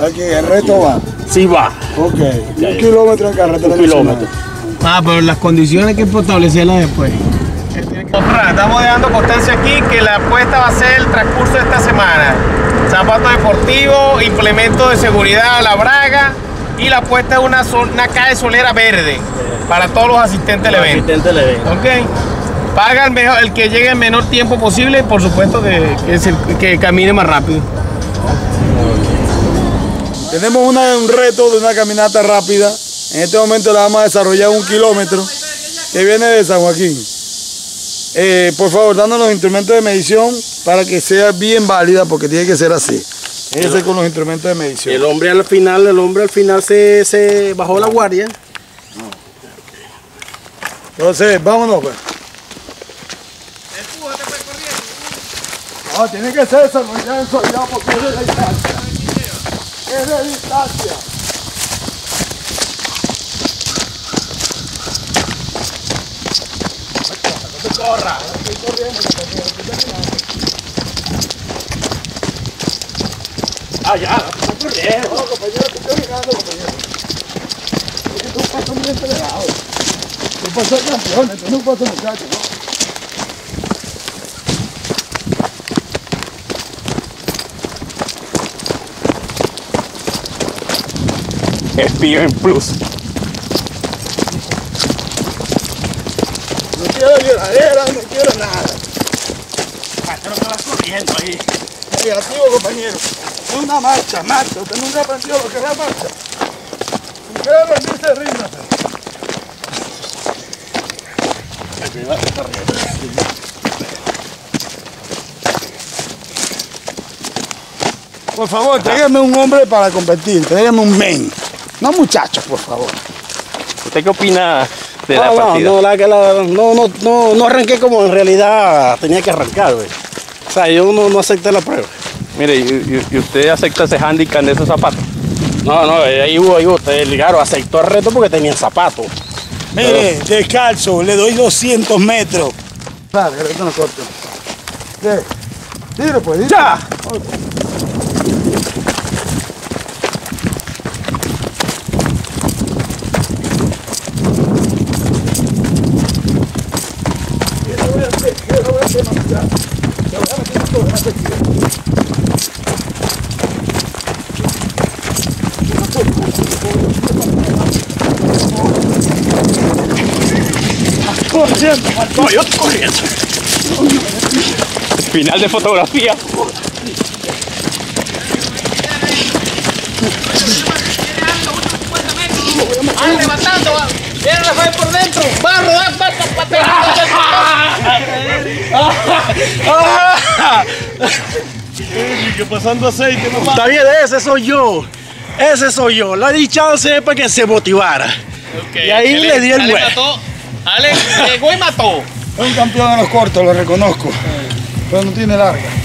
Aquí, el reto va. Sí va. Ok. 1 kilómetro en carretera. 1 kilómetro. Pero las condiciones hay que establecerlas después. Estamos dejando constancia aquí que la apuesta va a ser el transcurso de esta semana. Zapatos deportivos, implementos de seguridad a la braga y la apuesta es una calle solera verde para todos los asistentes del evento. Okay. Paga el que llegue en menor tiempo posible y por supuesto que camine más rápido. Tenemos un reto de una caminata rápida. En este momento la vamos a desarrollar 1 kilómetro que viene de San Joaquín. Por favor, dándonos los instrumentos de medición para que sea bien válida, porque tiene que ser así. Tiene que ser con los instrumentos de medición. El hombre al final se bajó la guardia. Entonces, vámonos pues. No, tiene que ser desarrollado en soledad porque es de distancia. Es de distancia. Corra. Estoy corriendo, compañero. Estoy terminando. Ya, está corriendo. No, compañero, estoy terminando, compañero. Es que tú pasas muy acelerado. Tú pasas campeón, tú no pasas muchacho, ¿no? ESPN Plus. No quiero lloradera, no quiero nada. Pero que vas corriendo ahí. Negativo, compañero. Es una marcha. Usted nunca aprendió lo que es la marcha. Si quiere rendirse, ríndase. Por favor, tráigame un hombre para competir. Tráigame un men. No muchachos, por favor. ¿Usted qué opina de la partida? No arranqué como en realidad tenía que arrancar, güey. O sea, yo no acepté la prueba. Mire, ¿y usted acepta ese handicap de esos zapatos? No, ahí hubo. Claro, aceptó el reto porque tenía zapatos. Mire, descalzo, le doy 200 metros. Dale, que esto no corto. Tiro pues, ¡Ya! No, yo estoy corriendo. Final de fotografía. Levantando, viene Rafael por dentro, va a rodar, Que pasando aceite, no Está bien, ese soy yo. Le di chance para que se motivara. Okay. Y ahí le di el güey. Ale llegó y mató. Es un campeón de los cortos, lo reconozco. Pero no tiene larga.